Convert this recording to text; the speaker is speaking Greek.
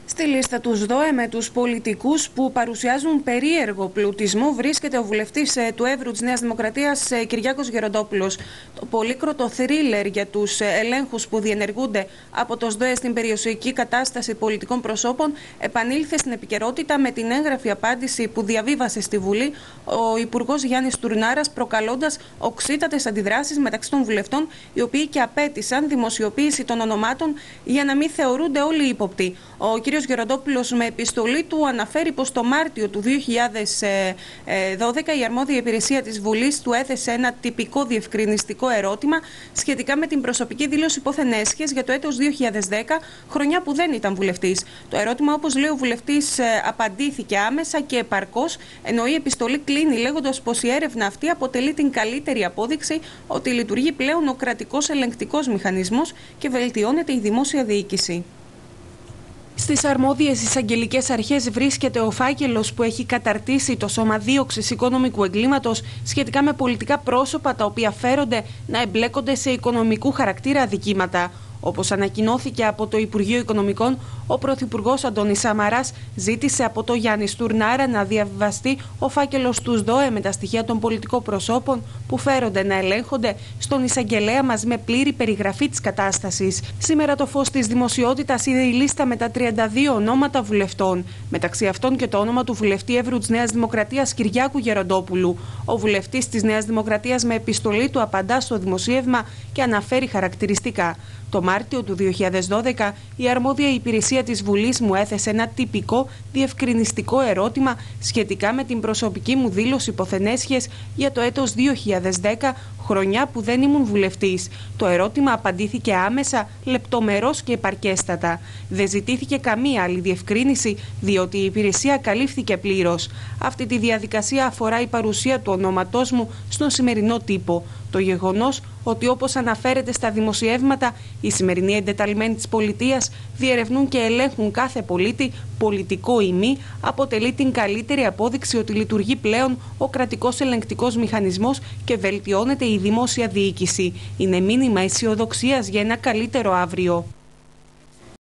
Στη λίστα του ΣΔΟΕ με τους πολιτικούς που παρουσιάζουν περίεργο πλουτισμό βρίσκεται ο βουλευτής του Εύρου της Νέας Δημοκρατίας Κυριάκος Γεροντόπουλος. Το πολύκροτο θρίλερ για τους ελέγχους που διενεργούνται από το ΣΔΟΕ στην περιουσιακή κατάσταση πολιτικών προσώπων επανήλθε στην επικαιρότητα με την έγγραφη απάντηση που διαβίβασε στη Βουλή ο Υπουργός Γιάννης Τουρνάρας, προκαλώντας οξύτατες αντιδράσεις μεταξύ των βουλευτών, οι οποίοι και απέτησαν δημοσιοποίηση των ονομάτων για να μην θεωρούνται όλοι ύποπτοι. Ο κ. Γεροντόπουλος με επιστολή του αναφέρει πως το Μάρτιο του 2012 η αρμόδια υπηρεσία της Βουλής του έθεσε ένα τυπικό διευκρινιστικό ερώτημα σχετικά με την προσωπική δήλωση υπόθεν έσχες για το έτος 2010, χρονιά που δεν ήταν βουλευτής. Το ερώτημα, όπως λέει ο βουλευτής, απαντήθηκε άμεσα και επαρκώς, ενώ η επιστολή κλείνει λέγοντας πως η έρευνα αυτή αποτελεί την καλύτερη απόδειξη ότι λειτουργεί πλέον ο κρατικός ελεγκτικός μηχανισμός και βελτιώνεται η δημόσια διοίκηση. Στις αρμόδιες εισαγγελικές αρχές βρίσκεται ο φάκελος που έχει καταρτήσει το Σώμα Δίωξης Οικονομικού Εγκλήματος σχετικά με πολιτικά πρόσωπα τα οποία φέρονται να εμπλέκονται σε οικονομικού χαρακτήρα αδικήματα. Όπως ανακοινώθηκε από το Υπουργείο Οικονομικών, ο Πρωθυπουργός Αντώνης Σαμαράς ζήτησε από το Γιάννη Τουρνάρα να διαβιβαστεί ο φάκελος του ΣΔΟΕ με τα στοιχεία των πολιτικών προσώπων που φέρονται να ελέγχονται στον εισαγγελέα μαζί με πλήρη περιγραφή της κατάστασης. Σήμερα το φως της δημοσιότητας είδε η λίστα με τα 32 ονόματα βουλευτών. Μεταξύ αυτών και το όνομα του βουλευτή Εύρου της Νέας Δημοκρατίας Κυριάκου Γεροντόπουλου. Ο βουλευτής της Νέας Δημοκρατίας με επιστολή του απαντά στο δημοσίευμα και αναφέρει χαρακτηριστικά. Το Μάρτιο του 2012 η αρμόδια υπηρεσία της Βουλής μου έθεσε ένα τυπικό διευκρινιστικό ερώτημα σχετικά με την προσωπική μου δήλωση υπόθεν έσχες για το έτος 2010, χρονιά που δεν ήμουν βουλευτής. Το ερώτημα απαντήθηκε άμεσα, λεπτομερώς και επαρκέστατα. Δεν ζητήθηκε καμία άλλη διευκρίνηση, διότι η υπηρεσία καλύφθηκε πλήρως. Αυτή τη διαδικασία αφορά η παρουσία του ονόματός μου στον σημερινό τύπο. Το γεγονός ότι, όπως αναφέρεται στα δημοσιεύματα, οι σημερινοί εντεταλμένοι της πολιτείας διερευνούν και ελέγχουν κάθε πολίτη, πολιτικό ή μη, αποτελεί την καλύτερη απόδειξη ότι λειτουργεί πλέον ο κρατικός ελεγκτικός μηχανισμός και βελτιώνεται η δημόσια διοίκηση. Είναι μήνυμα αισιοδοξίας για ένα καλύτερο αύριο.